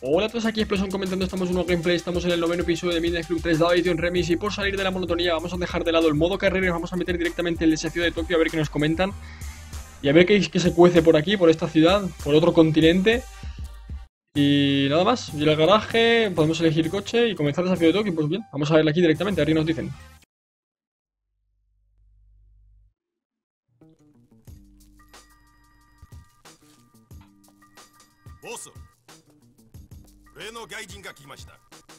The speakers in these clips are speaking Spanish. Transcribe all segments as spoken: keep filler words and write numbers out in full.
Hola a todos, aquí Explosion comentando, estamos en un nuevo gameplay, estamos en el noveno episodio de Midnight Club tres, dado edición Remis, y por salir de la monotonía vamos a dejar de lado el modo carrera y nos vamos a meter directamente en el desafío de Tokio a ver qué nos comentan. Y a ver qué, qué se cuece por aquí, por esta ciudad, por otro continente. Y nada más, ir al garaje, podemos elegir coche y comenzar el desafío de Tokio. Pues bien, vamos a verlo aquí directamente, a ver qué nos dicen. Boss, 例の外人が来ました。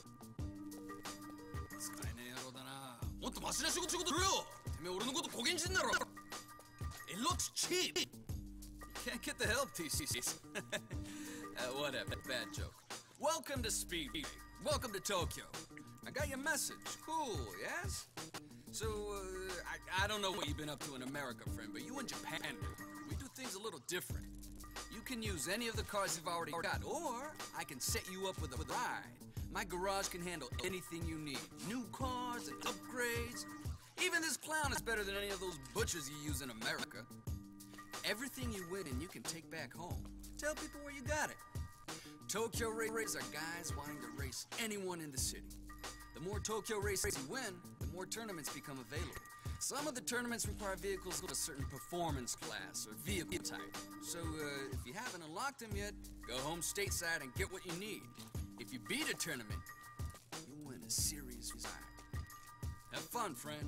使えねえ野郎だな。もっとマシな仕事仕事しろよ。てめえ俺のこと小現人だろ。It looks cheap. You can't get the help T C Cs. uh, whatever, bad joke. Welcome to Speed. Welcome to Tokyo. I got your message. Cool, yes? So, uh, I, I don't know what you've been up to in America, friend, but you in Japan, we do things a little different. You can use any of the cars you've already got, or I can set you up with a, with a ride. My garage can handle anything you need. New cars and upgrades. Even this clown is better than any of those butchers you use in America. Everything you win and you can take back home. Tell people where you got it. Tokyo Race are guys wanting to race anyone in the city. The more Tokyo races you win, the more tournaments become available. Some of the tournaments require vehicles with a certain performance class or vehicle type. So, uh, if you haven't unlocked them yet, go home stateside and get what you need. If you beat a tournament, you win a series ride. Have fun, friend.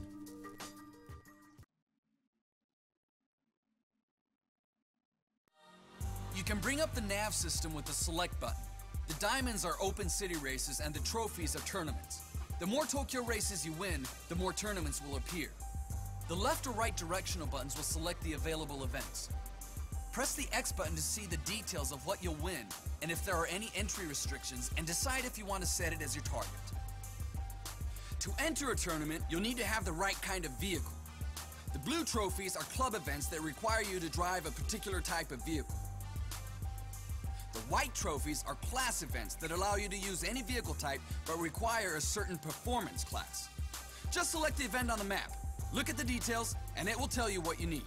You can bring up the nav system with the select button. The diamonds are open city races and the trophies are tournaments. The more Tokyo races you win, the more tournaments will appear. The left or right directional buttons will select the available events. Press the X button to see the details of what you'll win and if there are any entry restrictions, and decide if you want to set it as your target. To enter a tournament, you'll need to have the right kind of vehicle. The blue trophies are club events that require you to drive a particular type of vehicle. The white trophies are class events that allow you to use any vehicle type but require a certain performance class. Just select the event on the map, look at the details, and it will tell you what you need.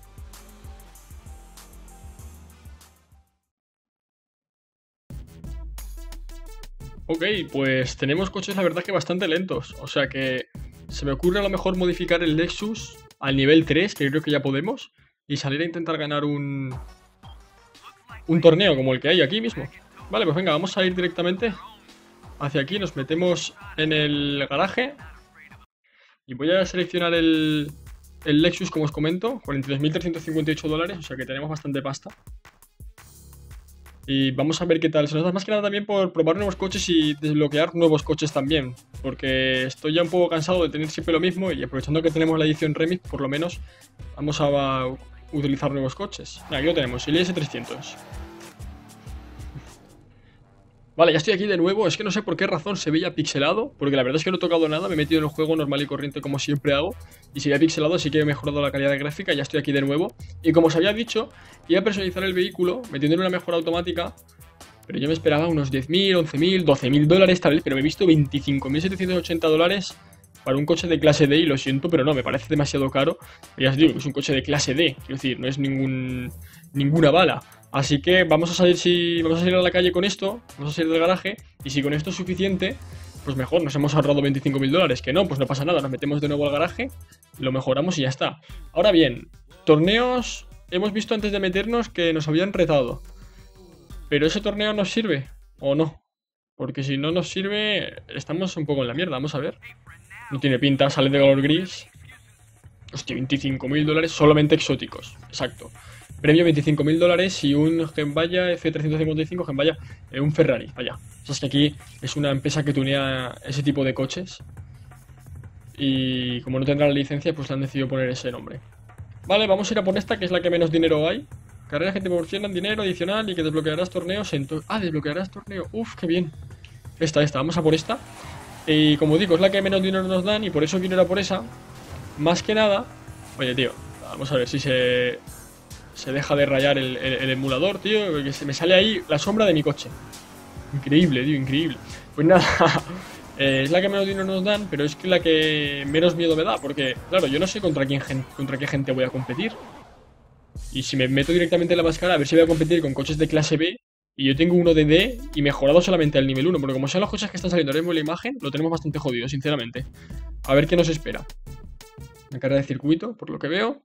Ok, pues tenemos coches la verdad que bastante lentos. O sea que se me ocurre a lo mejor modificar el Lexus al nivel tres, que creo que ya podemos, y salir a intentar ganar un... un torneo como el que hay aquí mismo. Vale, pues venga, vamos a ir directamente hacia aquí. Nos metemos en el garaje y voy a seleccionar el, el Lexus, como os comento, cuarenta y dos mil trescientos cincuenta y ocho dólares, o sea que tenemos bastante pasta. Y vamos a ver qué tal. Se nos da más que nada también por probar nuevos coches y desbloquear nuevos coches también, porque estoy ya un poco cansado de tener siempre lo mismo, y aprovechando que tenemos la edición Remix, por lo menos vamos a utilizar nuevos coches. Aquí lo tenemos, el I S trescientos. Vale, ya estoy aquí de nuevo. Es que no sé por qué razón se veía pixelado, porque la verdad es que no he tocado nada. Me he metido en el juego normal y corriente como siempre hago, y se veía pixelado, así que he mejorado la calidad de gráfica. Ya estoy aquí de nuevo. Y como os había dicho, iba a personalizar el vehículo metiéndole una mejora automática, pero yo me esperaba unos diez mil, once mil, doce mil dólares tal vez, pero me he visto veinticinco mil setecientos ochenta dólares para un coche de clase D, y lo siento, pero no, me parece demasiado caro. Ya os digo que es un coche de clase D, quiero decir, no es ningún ninguna bala. Así que vamos a salir si vamos a salir a la calle con esto, vamos a salir del garaje, y si con esto es suficiente, pues mejor, nos hemos ahorrado veinticinco mil dólares, que no, pues no pasa nada, nos metemos de nuevo al garaje, lo mejoramos y ya está. Ahora bien, torneos, hemos visto antes de meternos que nos habían retado, pero ese torneo nos sirve, o no, porque si no nos sirve, estamos un poco en la mierda. Vamos a ver. No tiene pinta, sale de color gris. Hostia, veinticinco mil dólares solamente exóticos, exacto. Premio veinticinco mil dólares y un Genvaya F trescientos cincuenta y cinco, Genvaya, eh, un Ferrari, vaya. O sea, es que aquí es una empresa que tunea ese tipo de coches, y como no tendrá la licencia, pues le han decidido poner ese nombre. Vale, vamos a ir a por esta, que es la que menos dinero hay. Carreras que te proporcionan dinero adicional y que desbloquearás torneos en... To ah, desbloquearás torneo. Uf, qué bien. Esta, esta, vamos a por esta. Y como digo, es la que menos dinero nos dan, y por eso quiero ir a por esa. Más que nada... Oye, tío, vamos a ver si se... se deja de rayar el, el, el emulador, tío, que se me sale ahí la sombra de mi coche. Increíble, tío, increíble. Pues nada, eh, es la que menos dinero nos dan, pero es que la que menos miedo me da, porque, claro, yo no sé contra quién contra qué gente voy a competir. Y si me meto directamente en la máscara, a ver si voy a competir con coches de clase B, Y yo tengo uno de D y mejorado solamente al nivel uno. Porque como son las cosas que están saliendo ahora mismo en la imagen, lo tenemos bastante jodido, sinceramente. A ver qué nos espera. Una carrera de circuito, por lo que veo.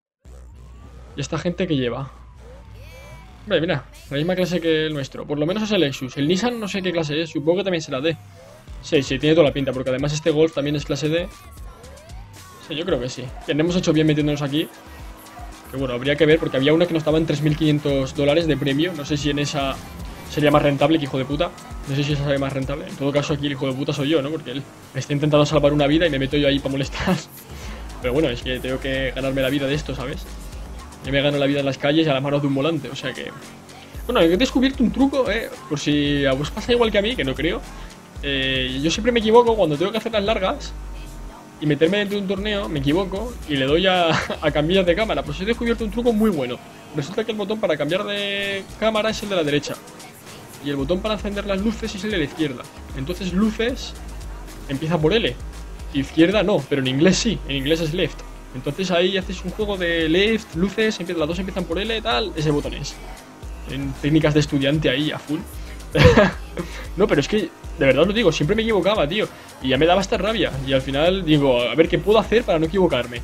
Y esta gente que lleva. Vale, mira, la misma clase que el nuestro. Por lo menos es el Lexus. El Nissan no sé qué clase es, supongo que también será D. Sí, sí, tiene toda la pinta, porque además este Golf también es clase D. Sí, yo creo que sí. Bien, hemos hecho bien metiéndonos aquí. Que bueno, habría que ver, porque había una que nos estaba en tres mil quinientos dólares de premio. No sé si en esa sería más rentable que hijo de puta. No sé si esa sería más rentable. En todo caso, aquí el hijo de puta soy yo, ¿no? Porque él me está intentando salvar una vida y me meto yo ahí para molestar. Pero bueno, es que tengo que ganarme la vida de esto, ¿sabes? Yo me gano la vida en las calles y a las manos de un volante, o sea que... Bueno, he descubierto un truco, ¿eh? Por si a vos pasa igual que a mí, que no creo. Eh, yo siempre me equivoco cuando tengo que hacer las largas y meterme dentro de un torneo, me equivoco y le doy a, a cambiar de cámara. Pues he descubierto un truco muy bueno. Resulta que el botón para cambiar de cámara es el de la derecha y el botón para encender las luces es el de la izquierda. Entonces luces empieza por L, izquierda no, pero en inglés sí, en inglés es left. Entonces ahí haces un juego de left, luces, las dos empiezan por L, tal, ese botón es. En técnicas de estudiante ahí a full. No, pero es que, de verdad lo digo, siempre me equivocaba, tío. Y ya me daba esta rabia. Y al final digo, a ver qué puedo hacer para no equivocarme.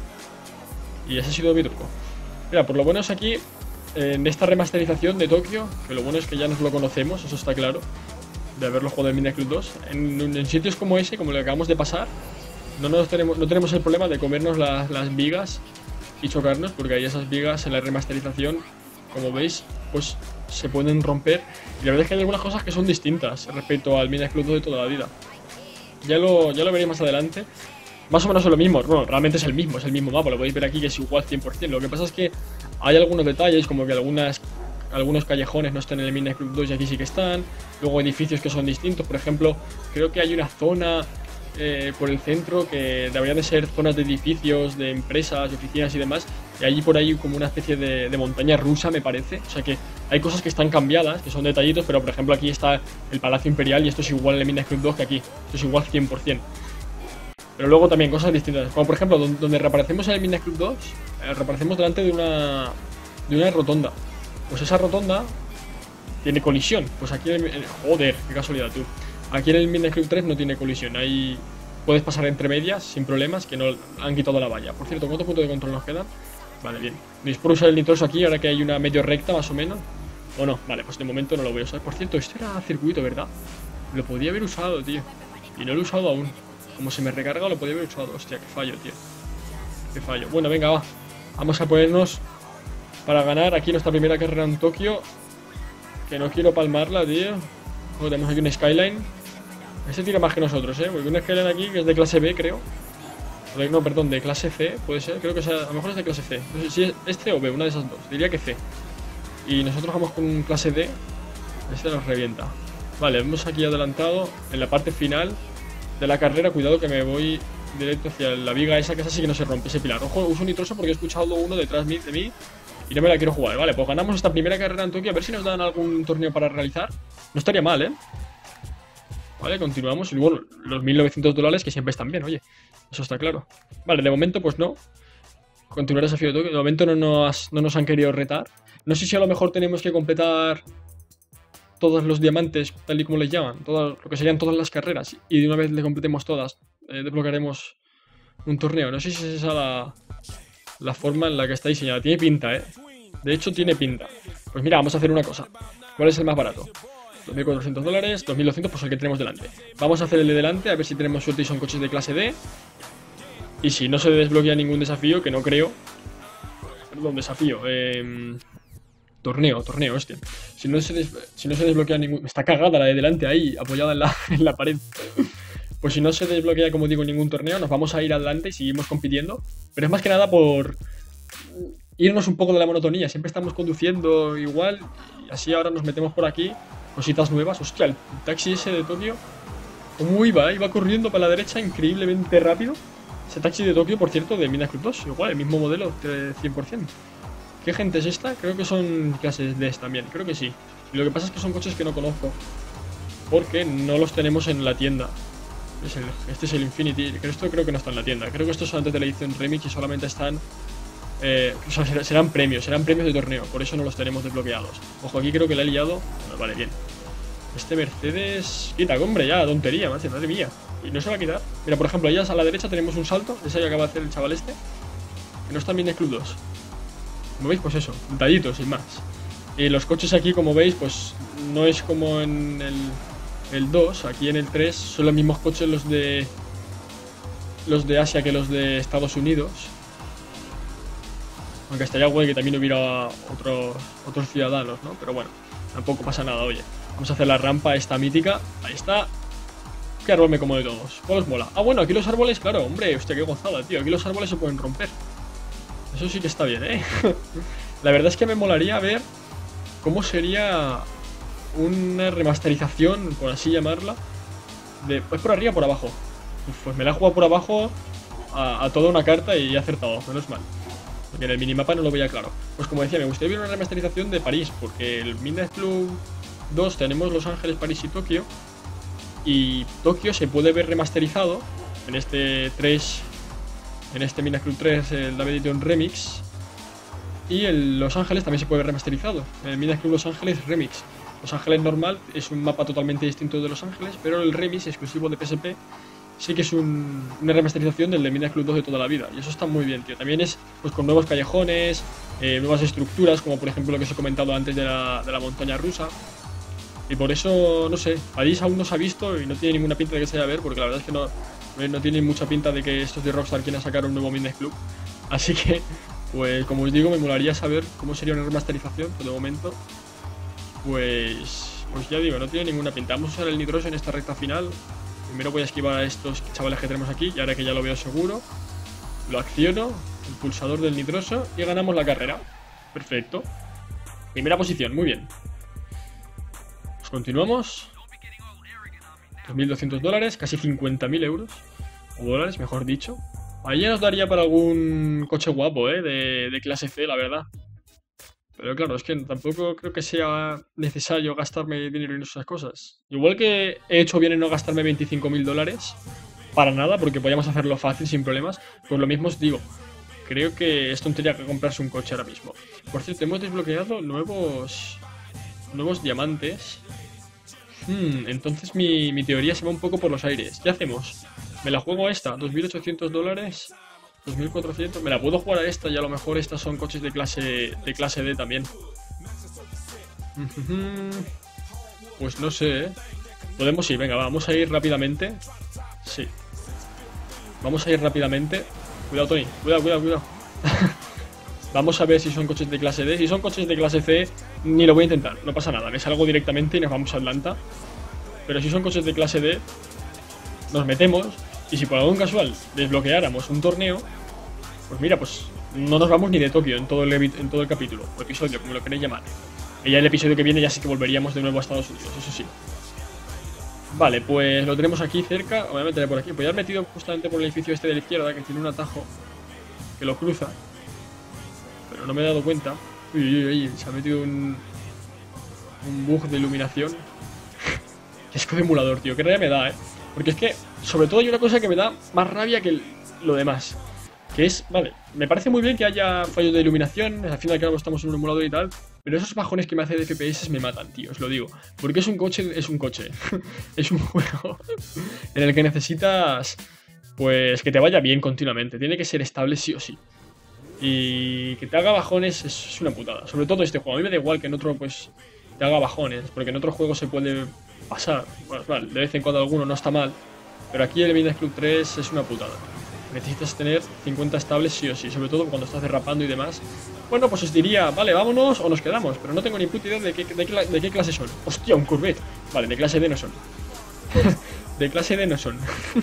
Y ese ha sido mi truco. Mira, por lo bueno es aquí, en esta remasterización de Tokio, que lo bueno es que ya nos lo conocemos, eso está claro, de haberlo jugado en Midnight Club dos. En, en sitios como ese, como lo que acabamos de pasar, no, nos tenemos, no tenemos el problema de comernos la, las vigas y chocarnos, porque ahí esas vigas en la remasterización, como veis, pues se pueden romper. Y la verdad es que hay algunas cosas que son distintas respecto al Midnight Club dos de toda la vida. Ya lo, ya lo veréis más adelante. Más o menos es lo mismo, bueno, realmente es el mismo, es el mismo mapa, lo podéis ver aquí que es igual cien por cien. Lo que pasa es que hay algunos detalles, como que algunas, algunos callejones no están en el Midnight Club dos y aquí sí que están. Luego edificios que son distintos, por ejemplo, creo que hay una zona eh, por el centro que debería de ser zonas de edificios, de empresas, de oficinas y demás. Y allí por ahí como una especie de, de montaña rusa, me parece. O sea que hay cosas que están cambiadas, que son detallitos, pero por ejemplo aquí está el Palacio Imperial y esto es igual en el Midnight Club dos que aquí. Esto es igual cien por cien. Pero luego también cosas distintas, como por ejemplo donde reaparecemos en el Midnight Club dos, eh, reaparecemos delante de una de una rotonda. Pues esa rotonda tiene colisión. Pues aquí en el, joder, qué casualidad tú. Aquí en el Midnight Club tres no tiene colisión. Ahí puedes pasar entre medias sin problemas, que no han quitado la valla. Por cierto, ¿cuántos puntos de control nos quedan? Vale, bien. ¿Veis por usar el nitroso aquí ahora que hay una medio recta más o menos? ¿O no? Vale, pues de momento no lo voy a usar. Por cierto, esto era circuito, ¿verdad? Lo podía haber usado, tío. Y no lo he usado aún. Como se me recarga lo podía haber usado. Hostia, qué fallo, tío. Qué fallo. Bueno, venga, va. Vamos a ponernos para ganar aquí nuestra primera carrera en Tokio. Que no quiero palmarla, tío. Oh, tenemos aquí un Skyline. Este tira más que nosotros, eh. Porque un Skyline aquí que es de clase B, creo. No, perdón, de clase C, puede ser. Creo que sea, a lo mejor es de clase C. No sé si es este o B, una de esas dos. Diría que C. Y nosotros vamos con un clase D. Este nos revienta. Vale, hemos aquí adelantado en la parte final de la carrera. Cuidado que me voy directo hacia la viga esa, que esa sí que no se rompe, ese pilar. Ojo, uso nitroso porque he escuchado uno detrás de mí y no me la quiero jugar. Vale, pues ganamos esta primera carrera en Tokio. A ver si nos dan algún torneo para realizar. No estaría mal, ¿eh? Vale, continuamos. Y bueno, los mil novecientos dólares que siempre están bien, oye. Eso está claro. Vale, de momento pues no. Continuar el desafío de Tokio. De momento no nos, no nos han querido retar. No sé si a lo mejor tenemos que completar todos los diamantes, tal y como les llaman. Todo lo que serían todas las carreras. Y de una vez le completemos todas, eh, desbloquearemos un torneo. No sé si es esa la, la forma en la que está diseñada. Tiene pinta, ¿eh? De hecho, tiene pinta. Pues mira, vamos a hacer una cosa. ¿Cuál es el más barato? dos mil cuatrocientos dólares, dos mil doscientos, pues el que tenemos delante. Vamos a hacer el de delante, a ver si tenemos suerte y son coches de clase D. Y si no se desbloquea ningún desafío, que no creo. Perdón, desafío. Eh, torneo, torneo, este. Si no, se des, si no se desbloquea ningún... Está cagada la de delante ahí, apoyada en la, en la pared. Pues si no se desbloquea, como digo, ningún torneo, nos vamos a ir adelante y seguimos compitiendo. Pero es más que nada por irnos un poco de la monotonía. Siempre estamos conduciendo igual y así ahora nos metemos por aquí. Cositas nuevas. Hostia, el taxi ese de Tokio. ¿Cómo iba? Iba corriendo para la derecha increíblemente rápido. Ese taxi de Tokio, por cierto, de Midnight Club dos. Igual, el mismo modelo, cien por cien. ¿Qué gente es esta? Creo que son clases D también. Creo que sí. Y lo que pasa es que son coches que no conozco. Porque no los tenemos en la tienda. Es el, este es el Infinity. Esto creo que no está en la tienda. Creo que estos son antes de la edición Remix y solamente están Eh, o sea, serán premios, serán premios de torneo. Por eso no los tenemos desbloqueados. Ojo, aquí creo que la he liado. Vale, bien. Este Mercedes... Quita, hombre, ya, tontería, madre, madre mía. Y no se va a quitar. Mira, por ejemplo, allá a la derecha tenemos un salto. Ese que acaba de hacer el chaval este. Que no está en Midnight Club dos. Como veis, pues eso, detallitos, sin más. Y los coches aquí, como veis, pues no es como en el, el dos. Aquí en el tres son los mismos coches los de... Los de Asia que los de Estados Unidos. Aunque estaría guay que también hubiera otros, otros ciudadanos, ¿no? Pero bueno, tampoco pasa nada, oye. Vamos a hacer la rampa esta mítica. Ahí está. Qué árbol me como de todos. ¿Cuál os mola? Ah, bueno, aquí los árboles, claro, hombre, hostia, qué gozada, tío. Aquí los árboles se pueden romper. Eso sí que está bien, ¿eh? La verdad es que me molaría ver cómo sería una remasterización, por así llamarla. De, ¿es por arriba o por abajo? Uf, pues me la he jugado por abajo a, a toda una carta y he acertado, menos mal. Porque en el minimapa no lo veía claro. Pues como decía, me gustaría ver una remasterización de París. Porque el Midnight Club dos tenemos Los Ángeles, París y Tokio. Y Tokio se puede ver remasterizado en este tres, en este Midnight Club tres, el David Edition Remix. Y el Los Ángeles también se puede ver remasterizado, el Midnight Club Los Ángeles Remix. Los Ángeles normal es un mapa totalmente distinto de Los Ángeles, pero el Remix exclusivo de P S P sí que es un, una remasterización del de Midnight Club dos de toda la vida. Y eso está muy bien, tío. También es pues con nuevos callejones, eh, nuevas estructuras, como por ejemplo lo que os he comentado antes de la, de la montaña rusa. Y por eso, no sé, París aún no se ha visto y no tiene ninguna pinta de que se vaya a ver, porque la verdad es que no, no tiene mucha pinta de que estos de Rockstar quieran sacar un nuevo Midnight Club. Así que, pues como os digo, me molaría saber cómo sería una remasterización, pero de momento, pues, pues ya digo, no tiene ninguna pinta. Vamos a usar el nitroso en esta recta final. Primero voy a esquivar a estos chavales que tenemos aquí, y ahora que ya lo veo seguro, lo acciono, el pulsador del nitroso, y ganamos la carrera. Perfecto. Primera posición, muy bien. Continuamos. dos mil doscientos dólares, casi cincuenta mil euros. O dólares, mejor dicho. Ahí ya nos daría para algún coche guapo, ¿eh? De, de clase C, la verdad. Pero claro, es que tampoco creo que sea necesario gastarme dinero en esas cosas. Igual que he hecho bien en no gastarme veinticinco mil dólares. Para nada, porque podíamos hacerlo fácil, sin problemas. Pues lo mismo os digo. Creo que es tontería que comprarse un coche ahora mismo. Por cierto, hemos desbloqueado nuevos... Nuevos diamantes. Hmm, entonces mi, mi teoría se va un poco por los aires. ¿Qué hacemos? ¿Me la juego a esta? dos mil ochocientos dólares. dos mil cuatrocientos. Me la puedo jugar a esta y a lo mejor estas son coches de clase, de clase D también. Pues no sé, ¿eh? Podemos ir, venga, vamos a ir rápidamente. Sí. Vamos a ir rápidamente. Cuidado, Tony. Cuidado, cuidado, cuidado. Vamos a ver si son coches de clase D. Si son coches de clase C, ni lo voy a intentar. No pasa nada, me salgo directamente y nos vamos a Atlanta. Pero si son coches de clase D, nos metemos. Y si por algún casual desbloqueáramos un torneo, pues mira, pues no nos vamos ni de Tokio en todo el, en todo el capítulo, o episodio, como lo queréis llamar. Y ya el episodio que viene ya sí que volveríamos de nuevo a Estados Unidos, eso sí. Vale, pues lo tenemos aquí cerca. Voy a meter por aquí. Pues ya he metido justamente por el edificio este de la izquierda, que tiene un atajo que lo cruza. Pero no me he dado cuenta. Uy, uy, uy, se ha metido un, un bug de iluminación. Qué asco de emulador, tío. Qué rabia me da, eh. Porque es que, sobre todo, hay una cosa que me da más rabia que el, lo demás. Que es, vale, me parece muy bien que haya fallos de iluminación. Al fin y al cabo estamos en un emulador y tal. Pero esos bajones que me hace de F P S me matan, tío, os lo digo. Porque es un coche, es un coche. Es un juego en el que necesitas, pues, que te vaya bien continuamente. Tiene que ser estable sí o sí. Y que te haga bajones es una putada. Sobre todo este juego. A mí me da igual que en otro, pues, te haga bajones. Porque en otro juego se puede pasar. Bueno, vale, de vez en cuando alguno no está mal. Pero aquí el Midnight Club tres es una putada. Necesitas tener cincuenta estables sí o sí. Sobre todo cuando estás derrapando y demás. Bueno, pues os diría, vale, vámonos o nos quedamos. Pero no tengo ni puta idea de qué, de qué, de qué clase son. Hostia, un Corvette. Vale, de clase D no son. De clase D no son.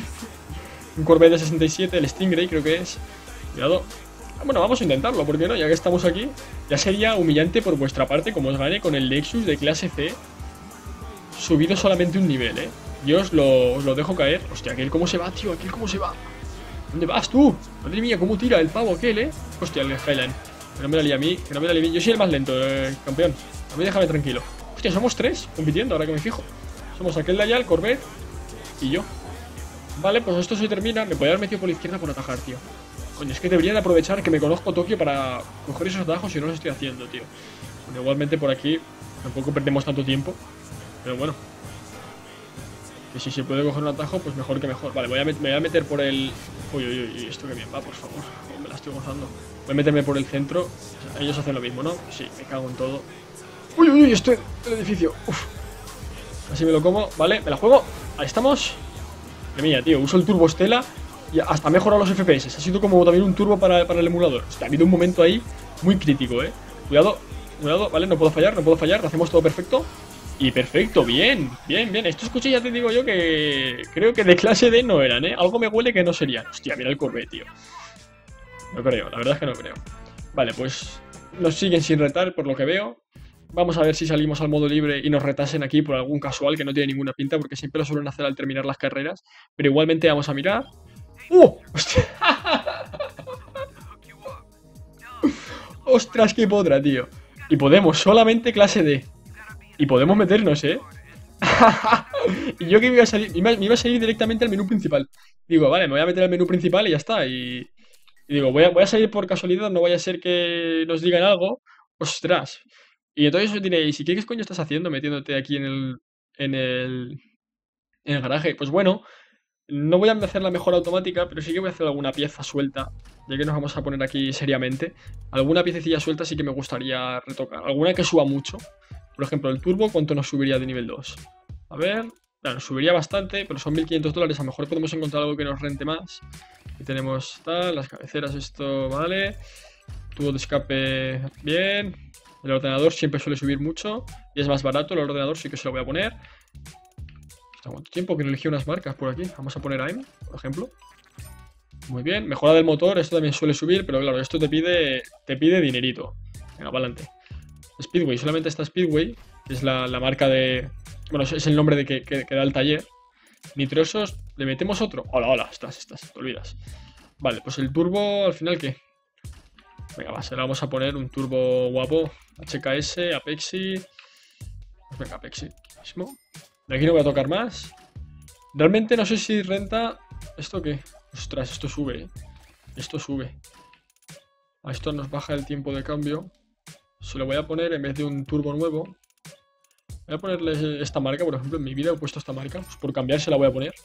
Un Corvette de sesenta y siete, el Stingray creo que es. Cuidado. Bueno, vamos a intentarlo, ¿por qué no? Ya que estamos aquí. Ya sería humillante por vuestra parte como os gane con el Lexus de clase C subido solamente un nivel, ¿eh? Yo os lo, os lo dejo caer. Hostia, aquel cómo se va, tío, aquel cómo se va. ¿Dónde vas tú? Madre mía, cómo tira el pavo aquel, ¿eh? Hostia, el Skyline. Que no me la líe a mí, que no me la líe a mí. Yo soy el más lento, eh, campeón. A mí déjame tranquilo. Hostia, somos tres compitiendo, ahora que me fijo. Somos aquel de allá, el Corvette y yo. Vale, pues esto se termina. Me podría haber metido por la izquierda por atajar, tío. Coño, es que debería de aprovechar que me conozco Tokio para coger esos atajos y no los estoy haciendo, tío. Bueno, igualmente por aquí tampoco perdemos tanto tiempo. Pero bueno. Que si se puede coger un atajo, pues mejor que mejor. Vale, voy a me voy a meter por el... Uy, uy, uy, esto que bien va, por favor. Oh, me la estoy gozando. Voy a meterme por el centro. O sea, ellos hacen lo mismo, ¿no? Sí, me cago en todo. Uy, uy, uy, estoy en el edificio. Uf. Así me lo como. Vale, me la juego. Ahí estamos. Madre mía, tío, uso el turbo Stella y hasta ha mejorado los F P S. Ha sido como también un turbo para, para el emulador. Hostia, ha habido un momento ahí muy crítico, eh. Cuidado, cuidado, vale, no puedo fallar, no puedo fallar. Lo hacemos todo perfecto. Y perfecto, bien, bien, bien. Estos coches ya te digo yo que creo que de clase D no eran, eh. Algo me huele que no serían. Hostia, mira el Corvette, tío. No creo, la verdad es que no creo. Vale, pues nos siguen sin retar por lo que veo. Vamos a ver si salimos al modo libre y nos retasen aquí por algún casual que no tiene ninguna pinta, porque siempre lo suelen hacer al terminar las carreras. Pero igualmente vamos a mirar. ¡Uh! ¡Hostia! ¡Ostras, qué podra, tío! Y podemos, solamente clase D. Y podemos meternos, ¿eh? Y yo que me iba a salir, me iba a salir directamente al menú principal. Digo, vale, me voy a meter al menú principal y ya está. Y, y digo, voy a, voy a salir por casualidad, no vaya a ser que nos digan algo. ¡Ostras! Y entonces os diréis, ¿y qué, qué coño estás haciendo metiéndote aquí en el, en el, en el garaje? Pues bueno, no voy a hacer la mejora automática, pero sí que voy a hacer alguna pieza suelta, ya que nos vamos a poner aquí seriamente. Alguna piececilla suelta sí que me gustaría retocar. Alguna que suba mucho. Por ejemplo, el turbo, ¿cuánto nos subiría de nivel dos? A ver, claro, nos subiría bastante, pero son mil quinientos dólares. A lo mejor podemos encontrar algo que nos rente más. Aquí tenemos tal, las cabeceras, esto, vale. Tubo de escape, bien. El ordenador siempre suele subir mucho y es más barato. El ordenador sí que se lo voy a poner. ¿Hasta cuánto tiempo que no elegí unas marcas por aquí? Vamos a poner A I M, por ejemplo. Muy bien, mejora del motor, esto también suele subir, pero claro, esto te pide, te pide dinerito. Venga, para adelante. Speedway, solamente está Speedway, que es la, la marca de... Bueno, es el nombre de que, que, que da el taller. Nitrosos, le metemos otro. Hola, hola, estás, estás, te olvidas. Vale, pues el turbo, al final, ¿qué? Venga, va, se le vamos a poner un turbo guapo. H K S, Apexi. Pues venga, Apexi. Mismo. De aquí no voy a tocar más. Realmente no sé si renta... ¿Esto qué? Ostras, esto sube, ¿eh? Esto sube. A esto nos baja el tiempo de cambio. Se lo voy a poner en vez de un turbo nuevo. Voy a ponerle esta marca, por ejemplo. En mi vida he puesto esta marca. Pues por cambiar se la voy a poner.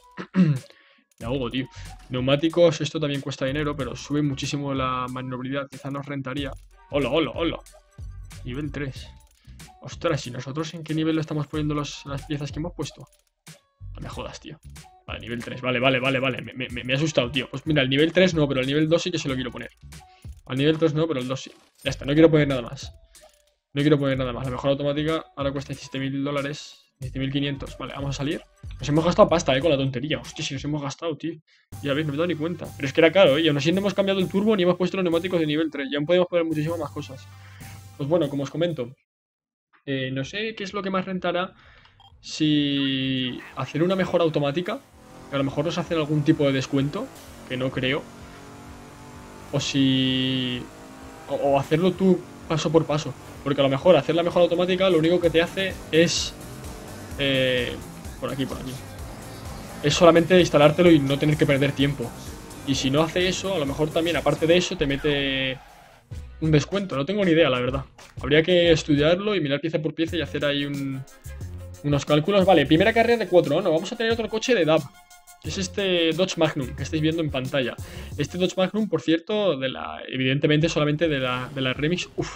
Me ahogo, tío. Neumáticos, esto también cuesta dinero, pero sube muchísimo la maniobrabilidad. Quizá nos rentaría. Hola, hola, hola. Nivel tres. Ostras, ¿y nosotros en qué nivel le estamos poniendo los, las piezas que hemos puesto? No me jodas, tío. Vale, nivel tres. Vale, vale, vale, vale. Me, me, me he asustado, tío. Pues mira, el nivel tres no, pero el nivel dos sí que se lo quiero poner. Al nivel tres no, pero el dos sí. Ya está, no quiero poner nada más. No quiero poner nada más. La mejora automática ahora cuesta diecisiete mil dólares. diecisiete mil quinientos. Vale, vamos a salir. Nos hemos gastado pasta, eh, con la tontería. Hostia, si nos hemos gastado, tío. Ya veis, no me he dado ni cuenta. Pero es que era caro, eh. Y aún así no hemos cambiado el turbo ni hemos puesto los neumáticos de nivel tres. Ya podemos poner muchísimas más cosas. Pues bueno, como os comento. Eh, no sé qué es lo que más rentará. Si hacer una mejora automática. Que a lo mejor nos hacen algún tipo de descuento. Que no creo. O si... O, o hacerlo tú paso por paso. Porque a lo mejor hacer la mejora automática lo único que te hace es... Eh, por aquí, por aquí. Es solamente instalártelo y no tener que perder tiempo. Y si no hace eso, a lo mejor también, aparte de eso, te mete un descuento. No tengo ni idea, la verdad. Habría que estudiarlo y mirar pieza por pieza y hacer ahí un, unos cálculos. Vale, primera carrera de cuatro, ¿no? Vamos a tener otro coche de D A B. Es este Dodge Magnum que estáis viendo en pantalla. Este Dodge Magnum, por cierto, de la, evidentemente solamente de la, de la Remix. Uf.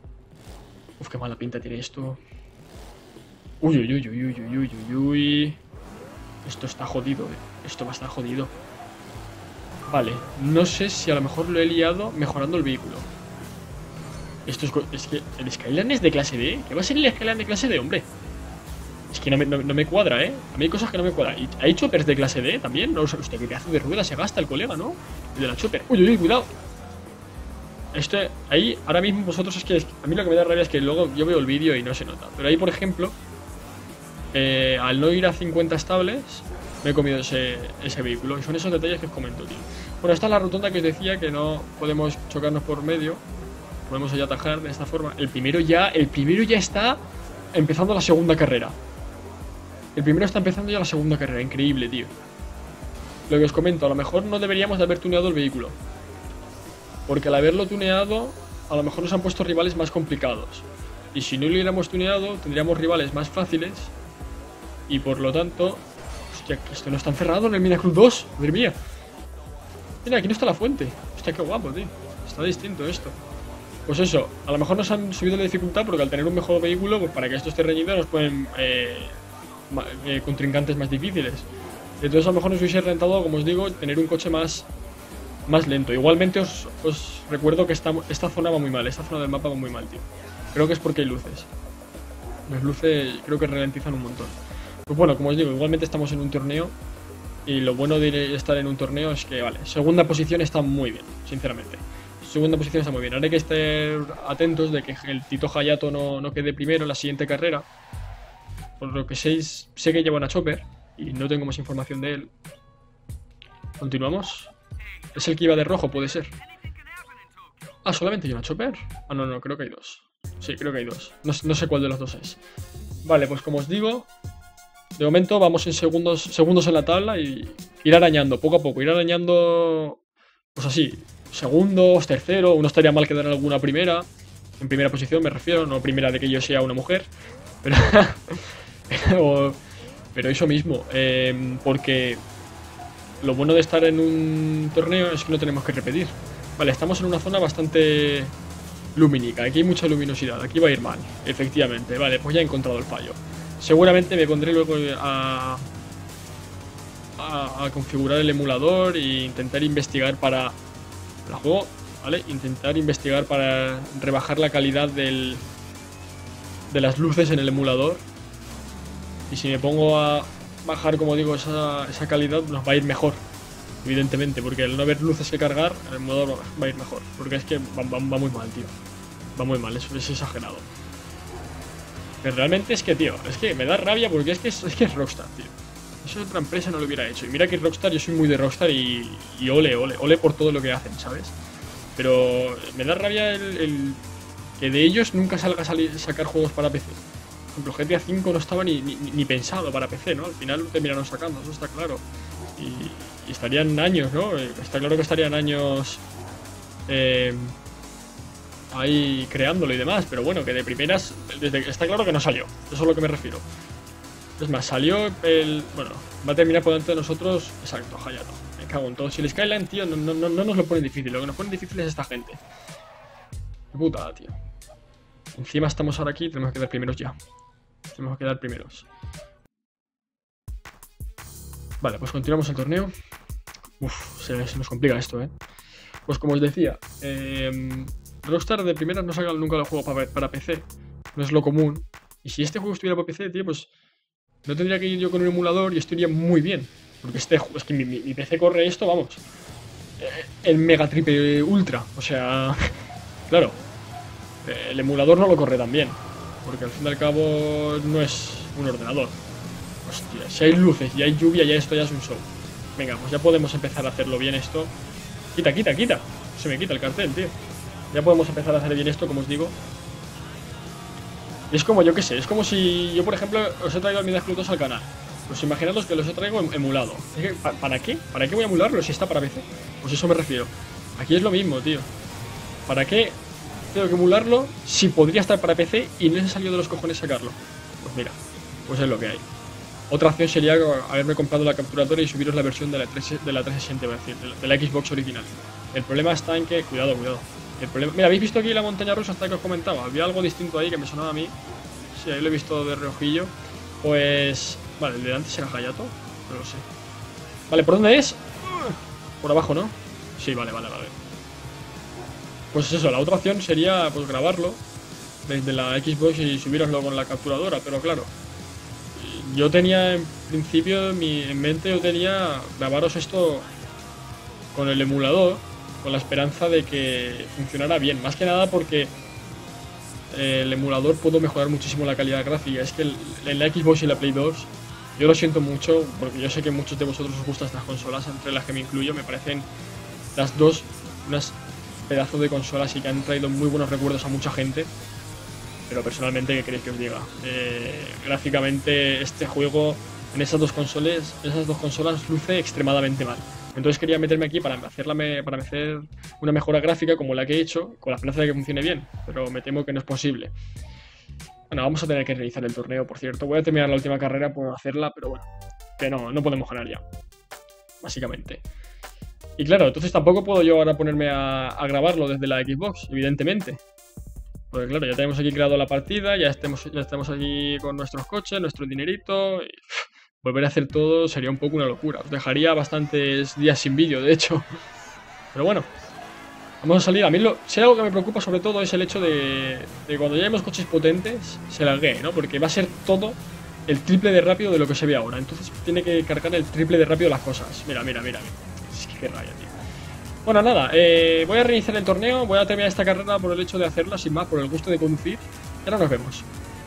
Uf, qué mala pinta tiene esto. Uy, uy, uy, uy, uy, uy, uy, uy, uy. Esto está jodido, eh. Esto va a estar jodido. Vale, no sé si a lo mejor lo he liado mejorando el vehículo. Esto es, es que el Skyline es de clase D. ¿Qué va a ser el Skyline de clase D, hombre? Es que no me, no, no me cuadra, ¿eh? A mí hay cosas que no me cuadran. ¿Hay choppers de clase D también? No, hostia, qué pedazo de rueda se gasta el colega, ¿no? El de la chopper. Uy, uy, uy, cuidado. Esto, ahí, ahora mismo vosotros es que... A mí lo que me da rabia es que luego yo veo el vídeo y no se nota. Pero ahí, por ejemplo, eh, al no ir a cincuenta estables, me he comido ese, ese vehículo. Y son esos detalles que os comento, tío. Bueno, esta es la rotonda que os decía, que no podemos chocarnos por medio. Podemos ya atajar de esta forma. El primero ya, el primero ya está empezando la segunda carrera. El primero está empezando ya la segunda carrera. Increíble, tío. Lo que os comento, a lo mejor no deberíamos de haber tuneado el vehículo. porque al haberlo tuneado, a lo mejor nos han puesto rivales más complicados. Y si no lo hubiéramos tuneado, tendríamos rivales más fáciles. Y por lo tanto... Hostia, que esto no está encerrado en el Minacruz dos. Madre mía. Mira, aquí no está la fuente. Hostia, qué guapo, tío. Está distinto esto. Pues eso, a lo mejor nos han subido la dificultad porque al tener un mejor vehículo, pues para que esto esté reñido nos ponen eh, eh, contrincantes más difíciles. Entonces a lo mejor nos hubiese rentado, como os digo, tener un coche más, más lento. Igualmente os, os recuerdo que esta, esta zona va muy mal, esta zona del mapa va muy mal, tío. Creo que es porque hay luces. Las luces creo que ralentizan un montón. Pues bueno, como os digo, igualmente estamos en un torneo. Y lo bueno de estar en un torneo es que, vale, segunda posición está muy bien, sinceramente. Segunda posición está muy bien. Ahora hay que estar atentos de que el Tito Hayato no, no quede primero en la siguiente carrera. Por lo que sé, sé que lleva una chopper y no tengo más información de él. Continuamos. Es el que iba de rojo, puede ser. Ah, solamente hay una chopper. Ah, no, no, creo que hay dos. Sí, creo que hay dos. No, no sé cuál de los dos es. Vale, pues como os digo, de momento vamos en segundos, segundos en la tabla y ir arañando, poco a poco, ir arañando, pues así, segundos, tercero, no estaría mal quedar en alguna primera, en primera posición me refiero, no primera de que yo sea una mujer, pero, pero, pero eso mismo, eh, porque lo bueno de estar en un torneo es que no tenemos que repetir. Vale, estamos en una zona bastante lumínica, aquí hay mucha luminosidad, aquí va a ir mal, efectivamente, vale, pues ya he encontrado el fallo. Seguramente me pondré luego a, a, a configurar el emulador e intentar investigar para el juego, ¿vale? Intentar investigar para rebajar la calidad del, de las luces en el emulador. Y si me pongo a bajar, como digo, esa, esa calidad, nos va a ir mejor, evidentemente, porque al no haber luces que cargar, el emulador va a ir mejor. Porque es que va, va, va muy mal, tío. Va muy mal, eso es exagerado. Pero realmente es que, tío, es que me da rabia porque es que es, es que es Rockstar, tío. Eso otra empresa no lo hubiera hecho. Y mira que Rockstar, yo soy muy de Rockstar y, y ole, ole, ole por todo lo que hacen, ¿sabes? Pero me da rabia el, el que de ellos nunca salga a salir, sacar juegos para P C. Por ejemplo, G T A cinco no estaba ni, ni, ni pensado para P C, ¿no? Al final lo terminaron sacando, eso está claro. Y, y estarían años, ¿no? Está claro que estarían años... Eh... ahí creándolo y demás, pero bueno, que de primeras desde, está claro que no salió, eso es a lo que me refiero. Es más, salió el... bueno, va a terminar por delante de nosotros, exacto, Hayato, me cago en todo. Si el Skyline, tío, no, no, no nos lo ponen difícil, lo que nos ponen difícil es esta gente. Qué putada, tío. Encima estamos ahora aquí, tenemos que quedar primeros ya. Tenemos que quedar primeros. Vale, pues continuamos el torneo. Uf, se, se nos complica esto, eh. Pues como os decía, eh... Rockstar de primeras no saca nunca los juegos para, para P C. No es lo común. Y si este juego estuviera para P C, tío, pues no tendría que ir yo con un emulador y estaría muy bien. Porque este es que mi, mi, mi P C corre esto, vamos. Eh, el mega triple ultra. O sea, claro. Eh, el emulador no lo corre tan bien. Porque al fin y al cabo no es un ordenador. Hostia, si hay luces y hay lluvia, ya esto ya es un show. Venga, pues ya podemos empezar a hacerlo bien esto. Quita, quita, quita. Se me quita el cartel, tío. Ya podemos empezar a hacer bien esto, como os digo. Y es como, yo qué sé, es como si yo, por ejemplo, os he traído el Minacruz dos al canal. Pues imaginaros que los he traído emulado. Es que, ¿para qué? ¿Para qué voy a emularlo si está para P C? Pues eso me refiero. Aquí es lo mismo, tío. ¿Para qué tengo que emularlo si podría estar para P C y no se salió de los cojones sacarlo? Pues mira, pues es lo que hay. Otra opción sería haberme comprado la capturadora y subiros la versión de la, tres, de la trescientos sesenta, voy a decir, de la, de la Xbox original. El problema está en que... Cuidado, cuidado. El problema... Mira, ¿habéis visto aquí la montaña rusa hasta que os comentaba? Había algo distinto ahí que me sonaba a mí. Sí, ahí lo he visto de reojillo. Pues... Vale, el de antes era Hayato. No lo sé. Vale, ¿por dónde es? Por abajo, ¿no? Sí, vale, vale, vale. Pues eso, la otra opción sería pues grabarlo desde la Xbox y subiroslo con la capturadora. Pero claro, yo tenía en principio en, mi, en mente, yo tenía grabaros esto con el emulador, con la esperanza de que funcionara bien. Más que nada porque eh, el emulador pudo mejorar muchísimo la calidad gráfica. Es que el, en la Xbox y la Play dos, yo lo siento mucho, porque yo sé que muchos de vosotros os gustan estas consolas, entre las que me incluyo. Me parecen las dos unas pedazos de consolas y que han traído muy buenos recuerdos a mucha gente. Pero personalmente, ¿qué queréis que os diga? Eh, gráficamente este juego en esas dos consolas, esas dos consolas luce extremadamente mal. Entonces quería meterme aquí para hacerla me, para hacer una mejora gráfica como la que he hecho, con la esperanza de que funcione bien, pero me temo que no es posible. Bueno, vamos a tener que realizar el torneo, por cierto. Voy a terminar la última carrera por hacerla, pero bueno, que no, no podemos ganar ya, básicamente. Y claro, entonces tampoco puedo yo ahora ponerme a, a grabarlo desde la Xbox, evidentemente. Porque claro, ya tenemos aquí creado la partida, ya estemos, ya estamos aquí con nuestros coches, nuestro dinerito. Y uff, volver a hacer todo sería un poco una locura. Os dejaría bastantes días sin vídeo, de hecho. Pero bueno, vamos a salir. A mí lo, si hay algo que me preocupa sobre todo es el hecho de, de cuando llevemos coches potentes, se laguee, ¿no? Porque va a ser todo el triple de rápido de lo que se ve ahora. Entonces tiene que cargar el triple de rápido las cosas. Mira, mira, mira. Es que qué raya, tío. Bueno, nada, eh, voy a reiniciar el torneo. Voy a terminar esta carrera por el hecho de hacerla, sin más, por el gusto de conducir. Y ahora nos vemos.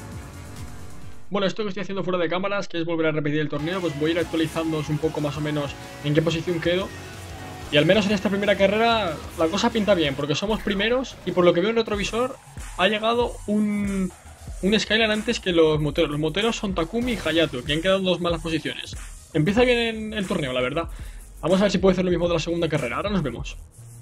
Bueno, esto que estoy haciendo fuera de cámaras, que es volver a repetir el torneo, pues voy a ir actualizándoos un poco más o menos en qué posición quedo. Y al menos en esta primera carrera la cosa pinta bien, porque somos primeros y por lo que veo en el retrovisor ha llegado un, un Skyline antes que los moteros. Los moteros son Takumi y Hayato, que han quedado en dos malas posiciones. Empieza bien el torneo, la verdad. Vamos a ver si puede hacer lo mismo de la segunda carrera. Ahora nos vemos.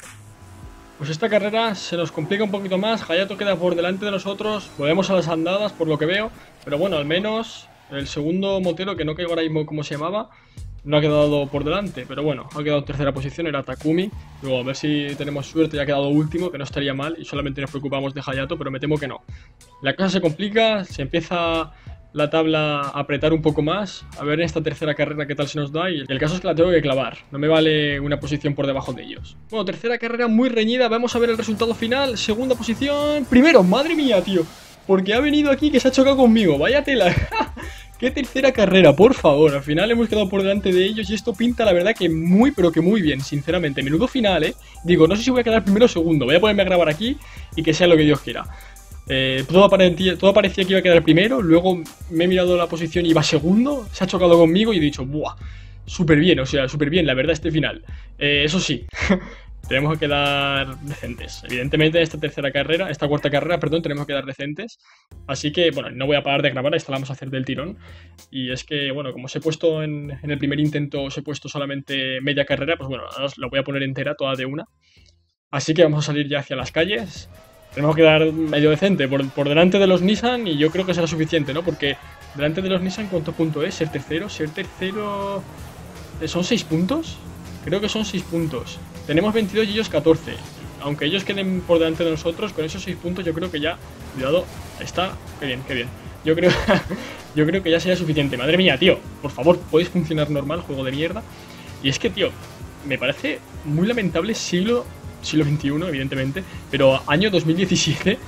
Pues esta carrera se nos complica un poquito más. Hayato queda por delante de nosotros. Volvemos a las andadas por lo que veo. Pero bueno, al menos el segundo motero, que no caigo ahora mismo cómo se llamaba, no ha quedado por delante. Pero bueno, ha quedado en tercera posición, era Takumi. Luego a ver si tenemos suerte y ha quedado último, que no estaría mal. Y solamente nos preocupamos de Hayato, pero me temo que no. La cosa se complica, se empieza la tabla a apretar un poco más. A ver en esta tercera carrera qué tal se nos da. Y el caso es que la tengo que clavar. No me vale una posición por debajo de ellos. Bueno, tercera carrera muy reñida. Vamos a ver el resultado final. Segunda posición. Primero, madre mía, tío. Porque ha venido aquí que se ha chocado conmigo. Vaya tela. Qué tercera carrera, por favor. Al final hemos quedado por delante de ellos. Y esto pinta la verdad que muy, pero que muy bien, sinceramente. Menudo final, eh. Digo, no sé si voy a quedar primero o segundo. Voy a ponerme a grabar aquí y que sea lo que Dios quiera. Eh, todo, parecía, todo parecía que iba a quedar primero. Luego me he mirado la posición y iba segundo. Se ha chocado conmigo y he dicho, buah, súper bien, o sea, súper bien, la verdad, este final. eh, Eso sí, tenemos que quedar decentes. Evidentemente en esta tercera carrera, esta cuarta carrera, perdón, tenemos que quedar decentes. Así que, bueno, no voy a parar de grabar, esta la vamos a hacer del tirón. Y es que, bueno, como os he puesto en, en el primer intento, os he puesto solamente media carrera, pues bueno, ahora os la voy a poner entera, toda de una. Así que vamos a salir ya hacia las calles. Tenemos que quedar medio decente por, por delante de los Nissan y yo creo que será suficiente, ¿no? Porque delante de los Nissan, ¿cuánto punto es? Ser tercero, ser tercero... ¿Son seis puntos? Creo que son seis puntos. Tenemos veintidós y ellos catorce. Aunque ellos queden por delante de nosotros, con esos seis puntos yo creo que ya... Cuidado, ahí está. Qué bien, qué bien. Yo creo, yo creo que ya sería suficiente. Madre mía, tío. Por favor, ¿podéis funcionar normal, juego de mierda? Y es que, tío, me parece muy lamentable siglo... siglo veintiuno, evidentemente, pero año dos mil diecisiete,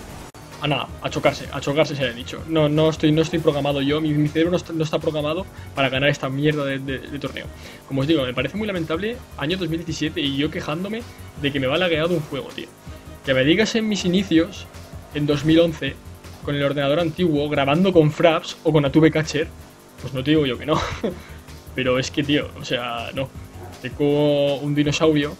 a nada, a chocarse, a chocarse se ha dicho. No, no estoy, no estoy programado yo, mi, mi cerebro no está, no está programado para ganar esta mierda de, de, de torneo. Como os digo, me parece muy lamentable, año dos mil diecisiete, y yo quejándome de que me va lagueado un juego, tío. Que me digas en mis inicios, en dos mil once, con el ordenador antiguo, grabando con Fraps o con Atube Catcher, pues no te digo yo que no. Pero es que, tío, o sea, no. Tengo un dinosaurio.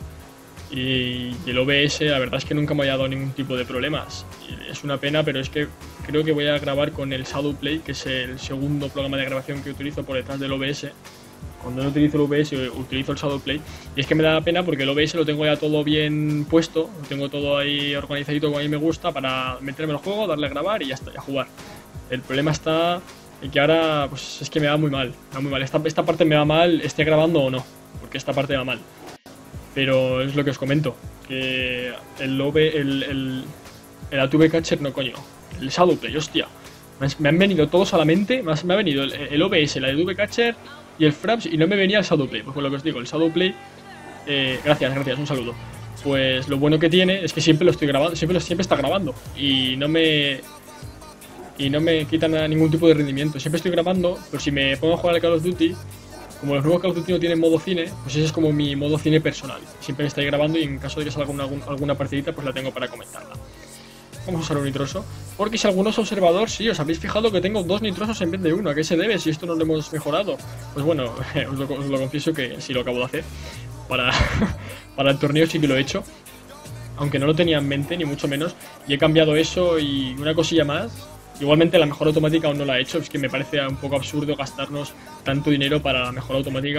Y el O B S, la verdad es que nunca me ha dado ningún tipo de problemas. Y es una pena, pero es que creo que voy a grabar con el Shadowplay, que es el segundo programa de grabación que utilizo por detrás del O B S. Cuando no utilizo el O B S, utilizo el Shadowplay. Y es que me da pena porque el O B S lo tengo ya todo bien puesto, lo tengo todo ahí organizadito como a mí me gusta, para meterme en el juego, darle a grabar y ya está, ya jugar. El problema está en que ahora, pues es que me va muy mal, me va muy mal. Esta, esta parte me va mal, esté grabando o no, porque esta parte va mal. Pero es lo que os comento, que el O B, el, el, el Atube Catcher, no coño, el Shadowplay, hostia, me han venido todos a la mente, me ha venido el, el O B S, el Atube Catcher y el Fraps, y no me venía el Shadowplay. Pues con lo que os digo, el Shadowplay, eh, gracias, gracias, un saludo. Pues lo bueno que tiene es que siempre lo estoy grabando, siempre, lo, siempre está grabando, y no me... Y no me quitan ningún tipo de rendimiento. Siempre estoy grabando, pero si me pongo a jugar al Call of Duty, como los nuevos Call of Duty no tienen modo cine, pues ese es como mi modo cine personal. Siempre me estoy grabando y en caso de que salga una, alguna partidita, pues la tengo para comentarla. Vamos a usar un nitroso. Porque si algunos observador, sí, os habéis fijado que tengo dos nitrosos en vez de uno. ¿A qué se debe si esto no lo hemos mejorado? Pues bueno, os lo, os lo confieso que sí lo acabo de hacer. Para, para el torneo sí que lo he hecho. Aunque no lo tenía en mente, ni mucho menos. Y he cambiado eso y una cosilla más. Igualmente la mejora automática aún no la he hecho, es que me parece un poco absurdo gastarnos tanto dinero para la mejora automática.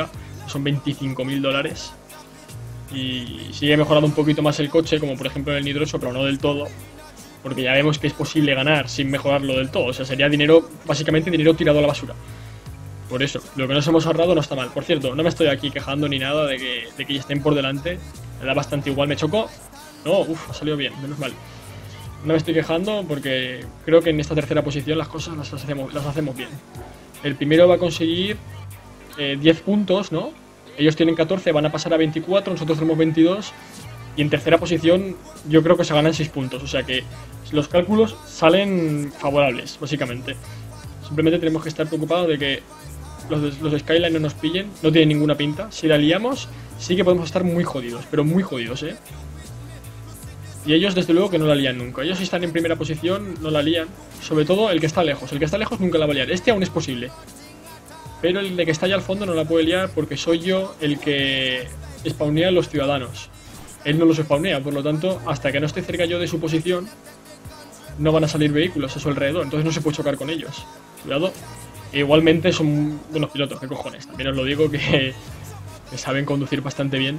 son veinticinco mil dólares. Y sigue mejorando un poquito más el coche, como por ejemplo en el Nitro, pero no del todo. Porque ya vemos que es posible ganar sin mejorarlo del todo. O sea, sería dinero, básicamente dinero tirado a la basura. Por eso, lo que nos hemos ahorrado no está mal. Por cierto, no me estoy aquí quejando ni nada de que, de que ya estén por delante. Me da bastante igual, me chocó. No, uff, ha salido bien, menos mal. No me estoy quejando porque creo que en esta tercera posición las cosas las hacemos, las hacemos bien. El primero va a conseguir eh, diez puntos, ¿no? Ellos tienen catorce, van a pasar a veinticuatro, nosotros tenemos veintidós. Y en tercera posición yo creo que se ganan seis puntos. O sea que los cálculos salen favorables, básicamente. Simplemente tenemos que estar preocupados de que los, los Skyline no nos pillen. No tienen ninguna pinta. Si la liamos, sí que podemos estar muy jodidos. Pero muy jodidos, ¿eh? Y ellos desde luego que no la lían nunca. Ellos si están en primera posición no la lían. Sobre todo el que está lejos. El que está lejos nunca la va a liar. Este aún es posible. Pero el de que está allá al fondo no la puede liar porque soy yo el que spawnea a los ciudadanos. Él no los spawnea, por lo tanto, hasta que no esté cerca yo de su posición, no van a salir vehículos a su alrededor. Entonces no se puede chocar con ellos. Cuidado. E igualmente son buenos pilotos, qué cojones. También os lo digo que, que saben conducir bastante bien.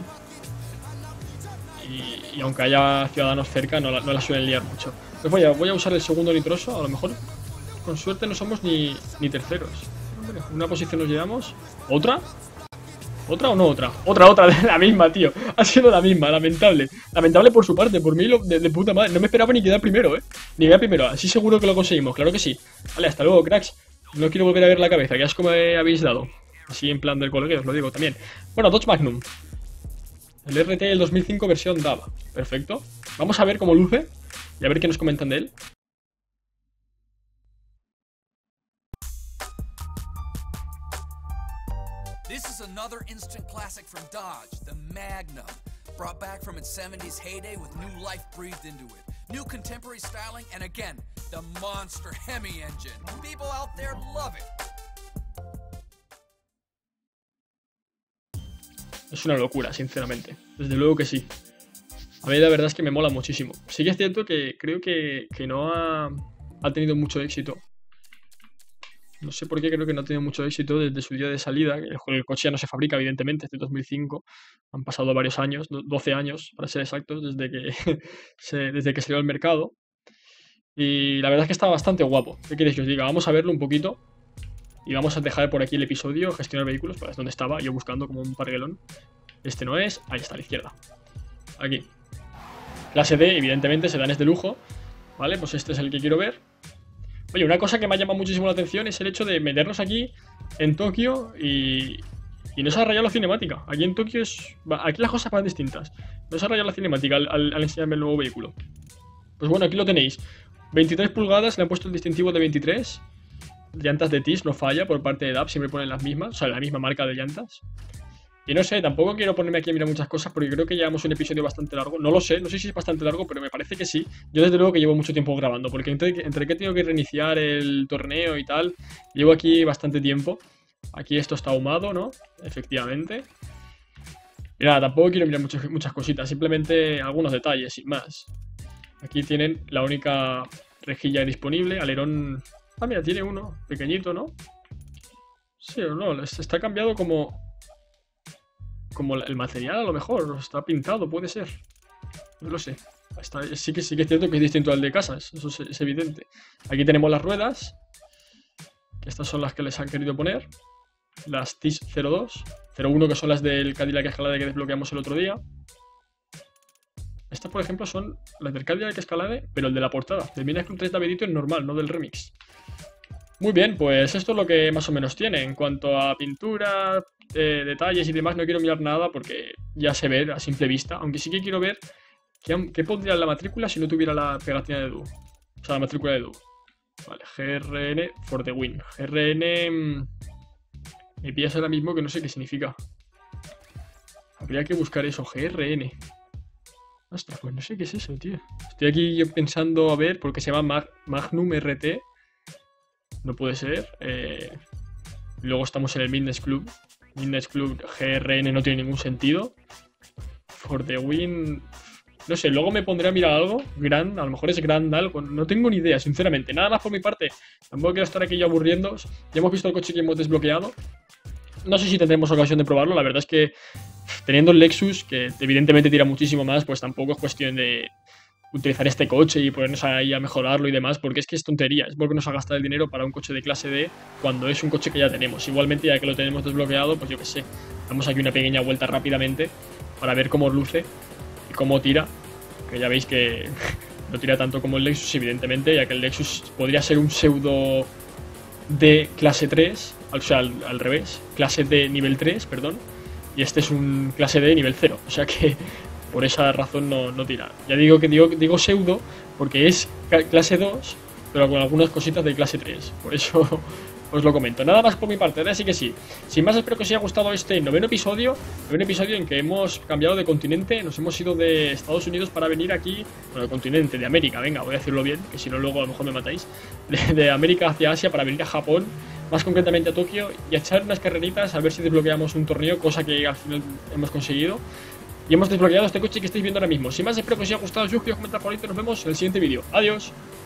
Y, y aunque haya ciudadanos cerca, no la, no la suelen liar mucho. Pues voy a, voy a usar el segundo nitroso. A lo mejor, con suerte, no somos ni, ni terceros. Hombre, una posición nos llevamos. ¿Otra? ¿Otra o no otra? Otra, otra, la misma, tío. Ha sido la misma, lamentable. Lamentable por su parte, por mí lo, de, de puta madre. No me esperaba ni quedar primero, eh. Ni quedar primero, así seguro que lo conseguimos, claro que sí. Vale, hasta luego, cracks. No quiero volver a ver la cabeza, que asco me habéis dado. Así en plan del colegio, os lo digo también. Bueno, Dodge Magnum. El R T del dos mil cinco versión D A B. Perfecto. Vamos a ver cómo luce y a ver qué nos comentan de él. This is another instant classic from Dodge, the Magnum. Brought back from its seventies heyday with new life breathed into it. New contemporary styling, and again, the monster Hemi engine. People out there love it. Es una locura, sinceramente. Desde luego que sí. A mí la verdad es que me mola muchísimo. Sí que es cierto que creo que, que no ha, ha tenido mucho éxito. No sé por qué, creo que no ha tenido mucho éxito desde su día de salida. El, el coche ya no se fabrica, evidentemente, desde dos mil cinco. Han pasado varios años, doce años, para ser exactos, desde que, se, desde que salió al mercado. Y la verdad es que está bastante guapo. ¿Qué queréis que os diga? Vamos a verlo un poquito. Y vamos a dejar por aquí el episodio, gestionar vehículos, para es donde estaba, yo buscando como un parguelón. Este no es, ahí está, a la izquierda. Aquí. Clase D, evidentemente, sedanes de lujo. Vale, pues este es el que quiero ver. Oye, una cosa que me ha llamado muchísimo la atención es el hecho de meternos aquí, en Tokio, y, y no se ha rayado la cinemática. Aquí en Tokio es... Aquí las cosas van distintas. No se ha rayado la cinemática al, al, al enseñarme el nuevo vehículo. Pues bueno, aquí lo tenéis. veintitrés pulgadas, le han puesto el distintivo de veintitrés. Llantas de T I S, no falla, por parte de D A B, siempre ponen las mismas. O sea, la misma marca de llantas. Y no sé, tampoco quiero ponerme aquí a mirar muchas cosas porque creo que llevamos un episodio bastante largo. No lo sé, no sé si es bastante largo, pero me parece que sí. Yo desde luego que llevo mucho tiempo grabando, porque entre, entre que he tenido que reiniciar el torneo y tal, llevo aquí bastante tiempo. Aquí esto está ahumado, ¿no? Efectivamente. Y nada, tampoco quiero mirar muchas, muchas cositas, simplemente algunos detalles, sin más. Aquí tienen la única rejilla disponible, alerón... Ah, mira, tiene uno, pequeñito, ¿no? Sí o no, está cambiado como... Como el material a lo mejor, está pintado, puede ser. No lo sé. Está, sí, que, sí que es cierto que es distinto al de casas, eso es, es evidente. Aquí tenemos las ruedas, que estas son las que les han querido poner. Las T I S cero dos, cero uno que son las del Cadillac Escalade que desbloqueamos el otro día. Estas, por ejemplo, son las del Cadillac Escalade, pero el de la portada. Del Midnight Club tres David Edition normal, no del remix. Muy bien, pues esto es lo que más o menos tiene. En cuanto a pintura, eh, detalles y demás, no quiero mirar nada porque ya se ve a simple vista. Aunque sí que quiero ver qué, qué pondría en la matrícula si no tuviera la pegatina de D U. O sea, la matrícula de D U. Vale, G R N for the win. G R N... Mmm, me pillas ahora mismo que no sé qué significa. Habría que buscar eso, G R N. Ostras, pues no sé qué es eso, tío. Estoy aquí yo pensando a ver, porque se llama Mag Magnum R T. No puede ser. Eh, luego estamos en el Midnight Club. Midnight Club G R N no tiene ningún sentido. For the win... No sé, luego me pondré a mirar algo. Grand, a lo mejor es Grand algo. No tengo ni idea, sinceramente. Nada más por mi parte. Tampoco quiero estar aquí yo aburriendo. Ya hemos visto el coche que hemos desbloqueado. no sé si tendremos ocasión de probarlo. La verdad es que teniendo el Lexus, que evidentemente tira muchísimo más, pues tampoco es cuestión de utilizar este coche y ponernos ahí a mejorarlo y demás, porque es que es tontería, es porque nos ha gastado el dinero para un coche de clase D cuando es un coche que ya tenemos. Igualmente, ya que lo tenemos desbloqueado, pues yo que sé, damos aquí una pequeña vuelta rápidamente para ver cómo luce y cómo tira, que ya veis que no tira tanto como el Lexus, evidentemente, ya que el Lexus podría ser un pseudo de clase tres, o sea, al, al revés, clase D nivel tres, perdón, y este es un clase D nivel cero, o sea que por esa razón no, no tira. Ya digo que digo, digo pseudo porque es clase dos, pero con algunas cositas de clase tres, por eso os lo comento. Nada más por mi parte, así que sí. Sin más, espero que os haya gustado este noveno episodio, noveno episodio en que hemos cambiado de continente, nos hemos ido de Estados Unidos para venir aquí, bueno, de continente, de América, venga, voy a decirlo bien, que si no luego a lo mejor me matáis, de, de América hacia Asia para venir a Japón, más concretamente a Tokio, y a echar unas carreritas a ver si desbloqueamos un torneo, cosa que al final hemos conseguido. Y hemos desbloqueado este coche que estáis viendo ahora mismo. Sin más, espero que os haya gustado, suscribiros, comentar, por ahí, nos vemos en el siguiente vídeo. Adiós.